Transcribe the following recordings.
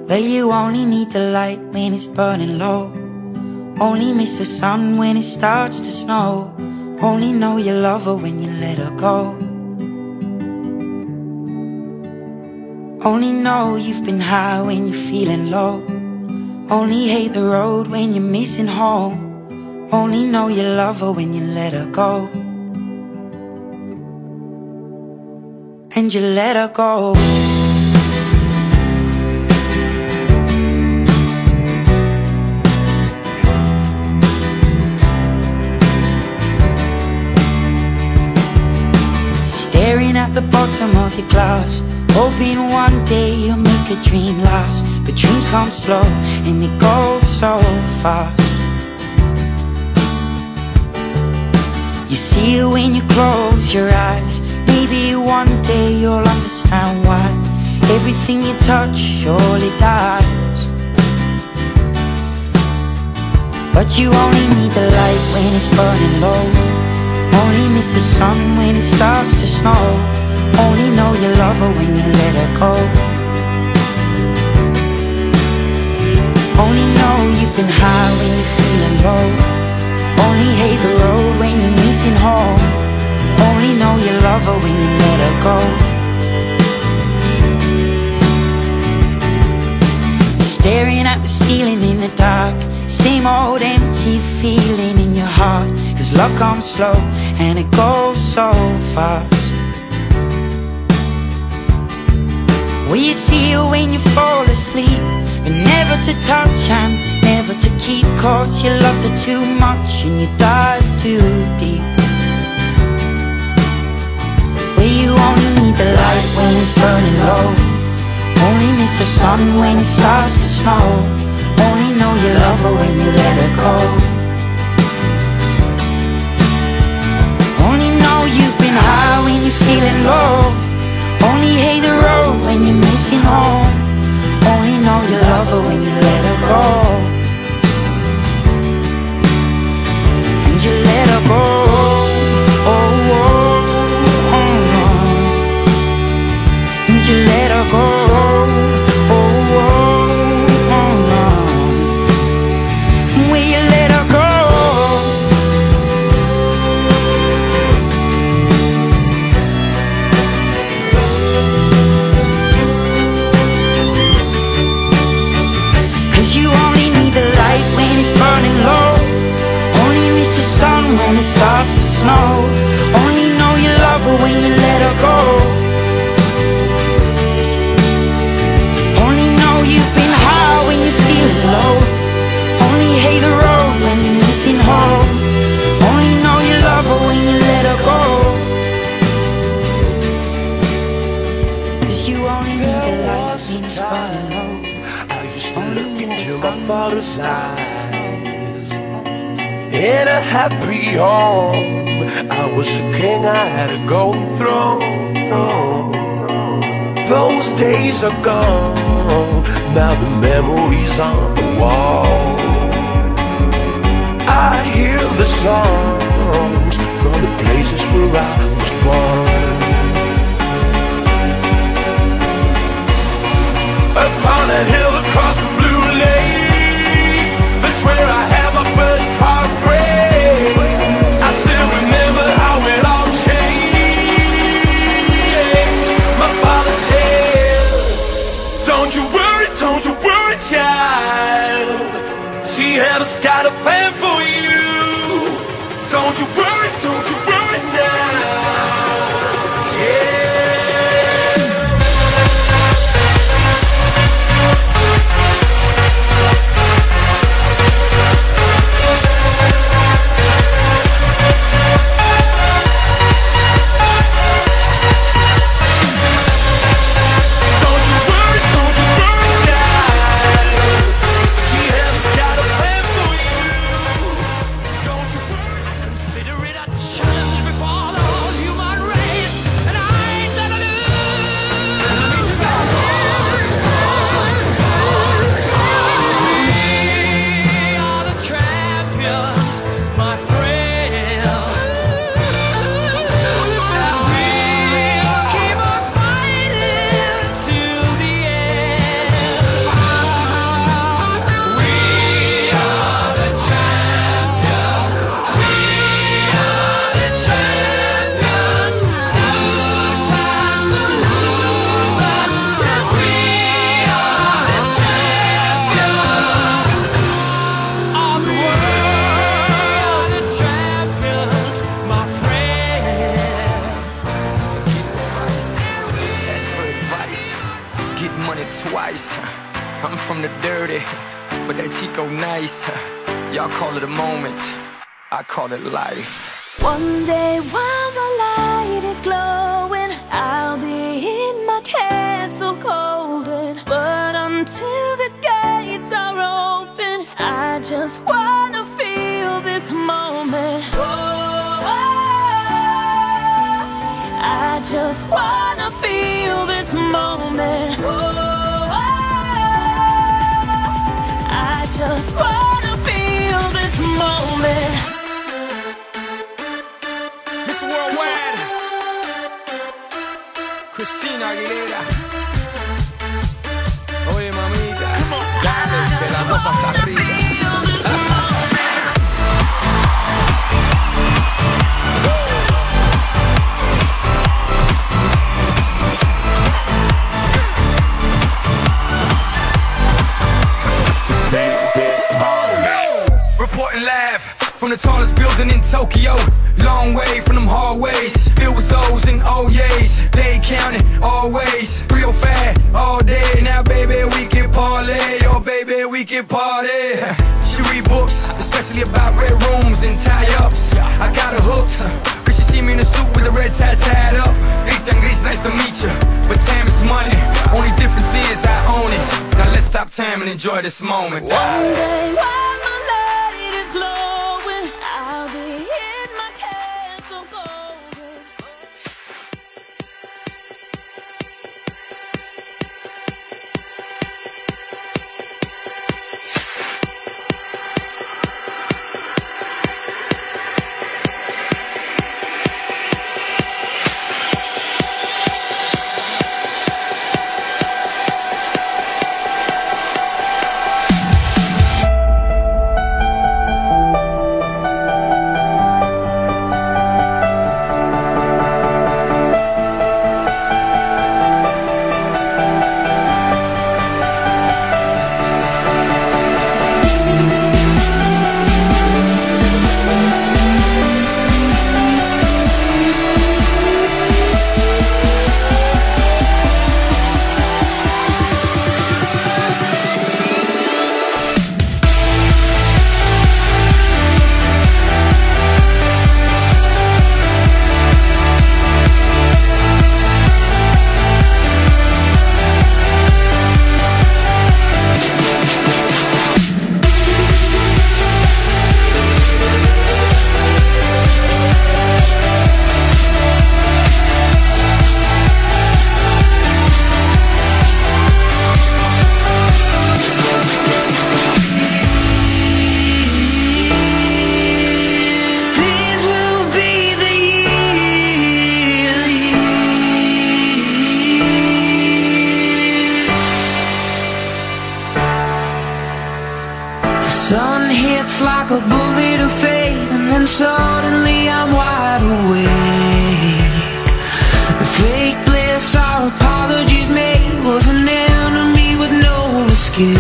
Well, you only need the light when it's burning low. Only miss the sun when it starts to snow. Only know you love her when you let her go. Only know you've been high when you're feeling low. Only hate the road when you're missing home. Only know you love her when you let her go. And you let her go. Staring at the bottom of your glass, hoping one day you'll make a dream last. But dreams come slow and they go so fast. You see it when you close your eyes. Maybe one day you'll understand why everything you touch surely dies. But you only need the light when it's burning low. Only miss the sun when it starts to snow. Only know you love her when you let her go. Only know you've been high when you're feeling low. Only hate the road when you're missing home. Only know you love her when you let her go. Staring at the ceiling in the dark, same old empty feeling in your heart. Cause love comes slow and it goes so fast. Well, you see it when you fall asleep, but never to touch and never to keep. Cause you loved her too much and you dive too deep. Well, you only need the light when it's burning low. Only miss the sun when it starts to snow. Only know you love her when you let her go. Only know you've been high when you're feeling low. Only hate the road when you're missing home. Only know you love her when you let her go. And you let her go. Oh, oh, oh. And you let her go. When it starts to snow, only know you love her when you let her go. Only know you've been high when you're feeling low. Only hate the road when you're missing home. Only know you love her when you let her go. Cause you only need the light when it's burning low. I used to look into my father's eyes. In a happy home, I was a king, I had a golden throne. Those days are gone, now the memories on the wall. I hear the songs from the places where I was born. Upon a hill across the blue lake, that's where I had my first heartbreak. I still remember how it all changed. My father said, don't you worry, child. She has got a plan for you. Don't you worry now. Yeah. Consider it a challenge before the whole human from the dirty, but that Chico nice. Y'all call it a moment, I call it life. One day while the light is glowing, I'll be in my castle golden. But until the gates are open, I just wanna feel this moment. I just wanna feel this moment. I just wanna feel this moment. Miss Worldwide, Christina Aguilera. Oye mamita, dale, que la cosa está arriba. Reporting live from the tallest building in Tokyo. Long way from them hallways, filled with O's and O's. They counting always, real fat all day. Now baby we can parlay, oh baby we can party. She read books, especially about red rooms and tie-ups. I got her hooked, cause she see me in a suit with a red tie tied up. Rita and Gris, nice to meet you, but time is money. Only difference is I own it. Now let's stop time and enjoy this moment. One day while my light is glowing, I'll be in my castle golden. Sun hits like a bullet of fate, and then suddenly I'm wide awake. The fake bliss our apologies made was an enemy with no escape.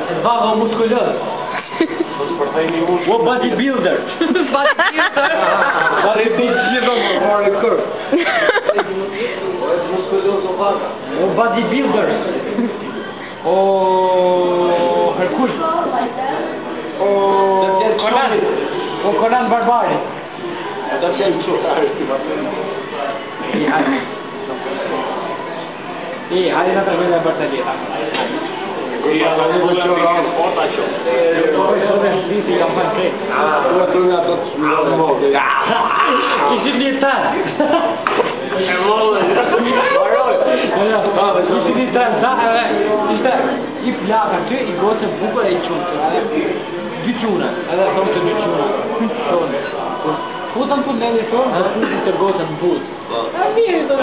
Vava muskuloz. O bodybuilder. Bodybuilder. O bodybuilder. O Herkul. O Conan. O Conan Barbari. Hai una bella battaglia. Putem pun ne to, da putem trgovati bud. Nije to.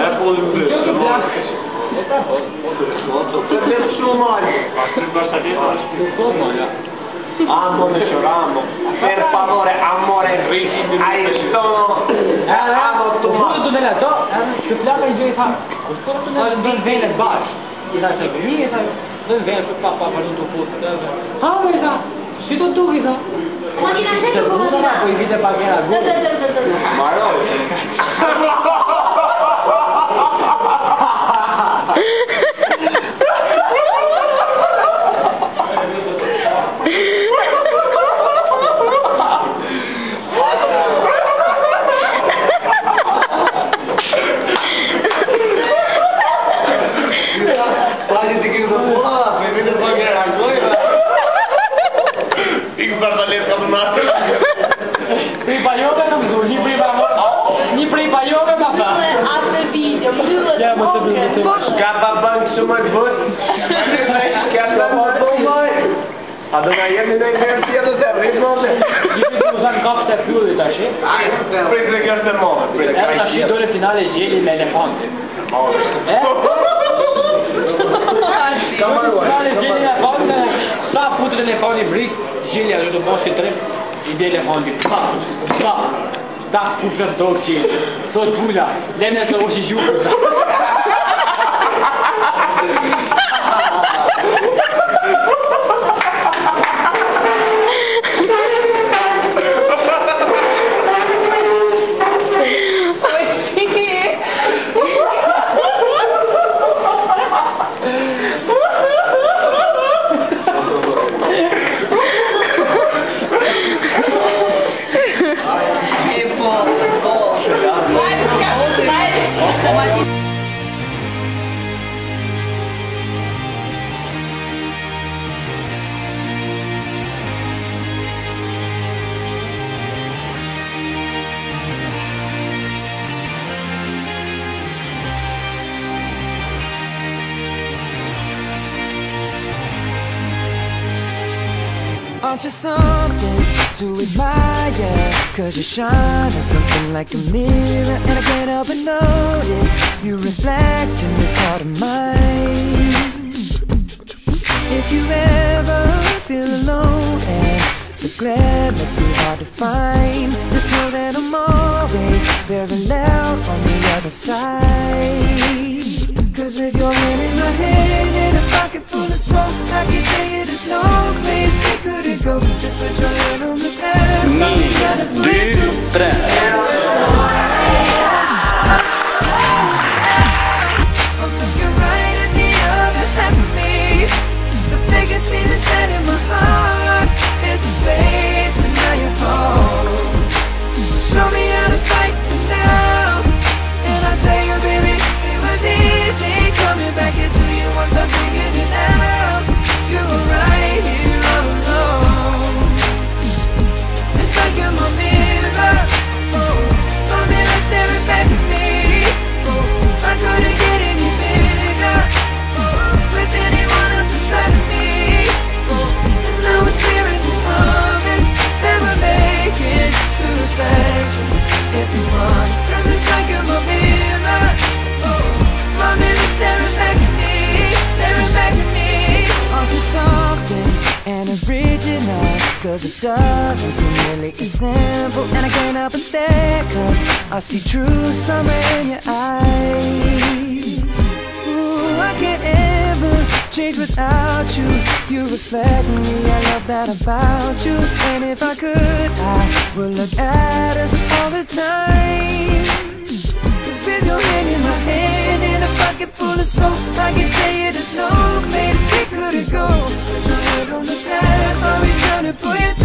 Amo me lloramos. Per favore, amore, hai sono. Amo tu ma. Tu nella to, se plaka i fa. Tu nella din vene bash. Ila se vini ta. Non vene per papà per un po'. Ah, vedi? Si tu vedi? Ma di là sei come da poi vede pagare. Ma no. Aduna jemi në inverë tjetër të rritë mëllë. Jemi të mëzën kapë të pjurë të ashtë. Pritë kjo është e mëllë. E të ashtë dole finale gjeli me elefantë. Finale gjeli me elefantë, sa putë elefanti brikë, gjeli a të boshi të rritë, i dhe elefanti. Ta putë për dorë gjeli. Thot bula, lene të oshi gjurë. Aren't you something to admire? Cause you shine at something like a mirror, and I can't help but notice you reflect in this heart of mine. If you ever feel alone and the glare makes me hard to find, just know that I'm always very loud on the other side. Cause with your hand in my hand and a pocket full of soul, I can tell you there's no place we couldn't go. Just put your hand on the past. I'm looking right at the other half of me. The biggest thing that's set in my heart is the space and now you're home. Show me how to fight for now, and I'll tell you, baby, it was easy coming back into you once I figured it out. You were right here all alone. It's like you're my mirror, oh, my mirror staring back at me. Oh, I couldn't get any bigger, oh, with anyone else beside me. Oh, and now it's clear as this promise that we're making two reflections into one. Cause it's like you're my mirror, oh, my mirror staring back at me, staring back at me. Aren't you something and original? Cause it doesn't seem really as simple, and I can't help but stare, cause I see true summer in your eyes. Ooh, I can't ever change without you. You reflect me, I love that about you. And if I could, I would look at us all the time. Cause with your hand in my hand and a pocket full of soap, I can tell you there's no place we couldn't go. Just put your head on the past, I'll be trying to pull you through.